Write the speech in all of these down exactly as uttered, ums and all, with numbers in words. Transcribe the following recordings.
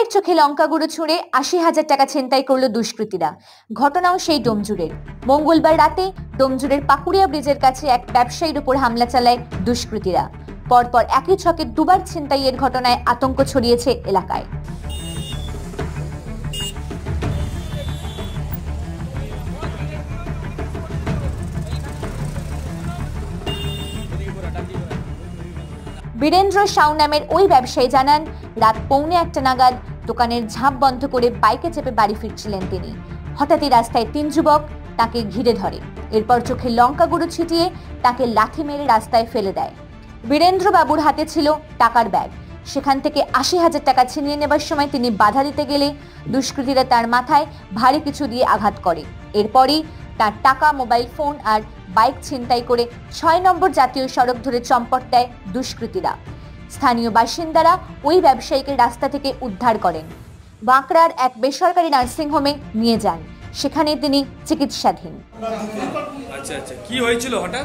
চোখে লঙ্কা গুঁড়ো ছুঁড়ে আশি হাজার টাকা ছিনতাই করল দুষ্কৃতীরা। ঘটনাও সেই ডোমজুড়ের। মঙ্গলবার রাতে ডোমজুড়ের পাকুড়িয়া ব্রিজের কাছে এক ব্যবসায়ীর উপর হামলা চালায় দুষ্কৃতীরা। পরপর একই ছকে দুবার ছিনতাইয়ের ঘটনায় আতঙ্ক ছড়িয়েছে এলাকায়। বীরেন্দ্র সাউ নামের ওই ব্যবসায়ী জানান, রাত পৌনে একটা নাগাদ দোকানের ঝাঁপ বন্ধ করে বাইকে চেপে বাড়ি ফিরছিলেন তিনি। হঠাৎই রাস্তায় তিন যুবক তাকে ঘিরে ধরে। এরপর চোখে লঙ্কা গুঁড়ো ছিটিয়ে তাকে লাথি মেরে রাস্তায় ফেলে দেয়। বীরেন্দ্র বাবুর হাতে ছিল টাকার ব্যাগ। সেখান থেকে আশি হাজার টাকা ছিনিয়ে নেবার সময় তিনি বাধা দিতে গেলে দুষ্কৃতীরা তার মাথায় ভারী কিছু দিয়ে আঘাত করে। এরপরই তার টাকা, মোবাইল ফোন আর বাইক ছিনতাই করে ছয় নম্বর জাতীয় সড়ক ধরে চম্পট দেয় দুষ্কৃতীরা। স্থানীয় বাসিন্দারা ওই ব্যবসায়ীকে রাস্তা থেকে উদ্ধার করেন। বাঁকড়ার এক বেসরকারি নার্সিংহোমে নিয়ে যান। সেখানে তিনি চিকিৎসাধীন। আচ্ছা আচ্ছা কি হয়েছিল হঠাৎ?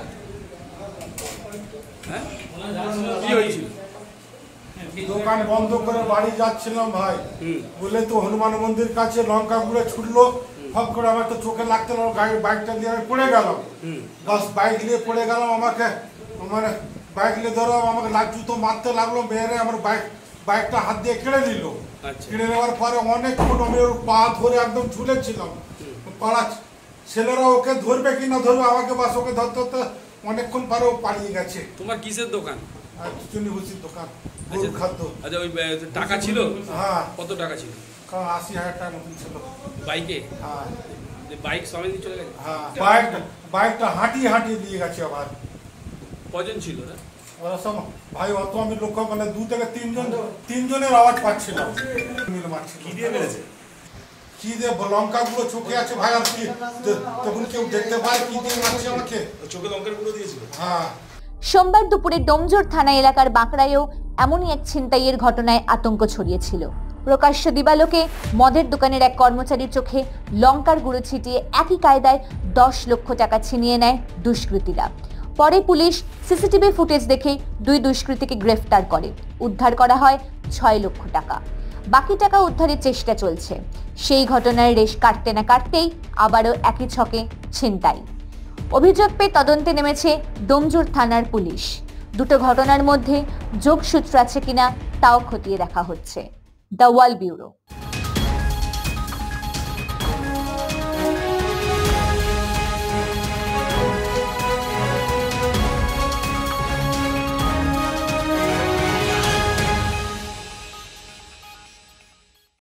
হ্যাঁ কি হয়েছিল? দোকান বন্ধ করে বাড়ি যাচ্ছিলাম ভাই, বলে তো হনুমান মন্দির কাছে লঙ্কা গুঁড়ো ছুটলো। ফক করে আমার তো চোখে লাগতে লাগলো, গাড়ি বাইকটা দিয়ে আমি পড়ে গেলাম। দশ বাইক নিয়ে পড়ে গেলাম, আমাকে মানে বাইক নিয়ে ধরো আমাকে লাগ জুতো মারতে লাগলো। মেয়েরে আমার বাইক বাইকটা হাত দিয়ে কেড়ে নিল। কেড়ে নেওয়ার পরে অনেকক্ষণ আমি ওর পা ধরে একদম ঝুলেছিলাম। পাড়া ছেলেরা ওকে ধরবে কি না ধরবে, আমাকে বাস ওকে ধরতে ধরতে অনেকক্ষণ পরে ও পালিয়ে গেছে। তোমার কিসের দোকান? চুনিভূষির দোকান, গরুর খাদ্য। আচ্ছা ওই টাকা ছিল? হ্যাঁ। কত টাকা ছিল? আশি হাজার টাকা মতন ছিল বাইকে। হ্যাঁ। বাইক সবাই নিয়ে চলে গেছে? হ্যাঁ, বাইক বাইকটা হাঁটিয়ে হাঁটিয়ে দিয়ে গেছে। আবার কজন ছিল? ওরা সব ভাই অত আমি লক্ষ্য মানে দু থেকে তিনজন তিনজনের আওয়াজ পাচ্ছিলাম। কি দিয়ে মেরেছে? কি দিয়ে লঙ্কা গুঁড়ো চোখে আছে ভাই, আর কি তখন কেউ দেখতে পায় কি দিয়ে মারছে আমাকে? চোখে লঙ্কার গুঁড়ো দিয়েছিল। হ্যাঁ। সোমবার দুপুরে ডোমজুড় থানা এলাকার বাঁকড়ায়ও এমনই এক ছিনতাইয়ের ঘটনায় আতঙ্ক ছড়িয়েছিল। প্রকাশ্য দিবালোকে মদের দোকানের এক কর্মচারীর চোখে লঙ্কার গুঁড়ো ছিটিয়ে একই কায়দায় দশ লক্ষ টাকা ছিনিয়ে নেয় দুষ্কৃতীরা। পরে পুলিশ সিসিটিভি ফুটেজ দেখে দুই দুষ্কৃতীকে গ্রেফতার করে। উদ্ধার করা হয় ছয় লক্ষ টাকা। বাকি টাকা উদ্ধারের চেষ্টা চলছে। সেই ঘটনার রেশ কাটতে না কাটতেই আবারও একই ছকে ছিনতাই। অভিযোগ পেয়ে তদন্তে নেমেছে ডোমজুড় থানার পুলিশ। দুটো ঘটনার মধ্যে যোগসূত্র আছে কিনা তাও খতিয়ে দেখা হচ্ছে। The wall bureau.